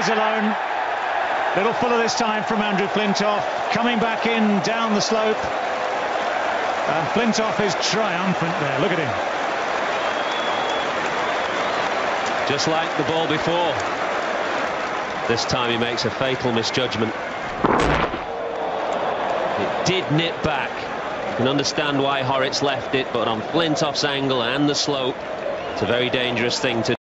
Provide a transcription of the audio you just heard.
goes alone. Little fuller this time from Andrew Flintoff, coming back in down the slope. And Flintoff is triumphant there. Look at him. Just like the ball before. This time he makes a fatal misjudgment. It did nip back. You can understand why Hauritz left it, but on Flintoff's angle and the slope, it's a very dangerous thing to do.